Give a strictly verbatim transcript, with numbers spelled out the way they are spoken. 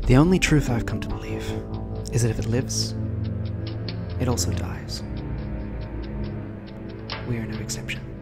The only truth I've come to believe is that if it lives, it also dies. We are no exception.